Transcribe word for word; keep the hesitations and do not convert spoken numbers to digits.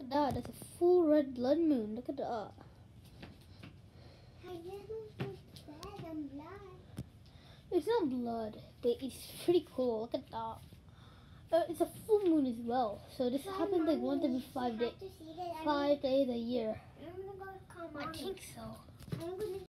at that. That's a full red blood moon. Look at that. It's not blood, but it's pretty cool. Look at that. Uh, it's a full moon as well. So this happens like once every five days, five days a year. I think so.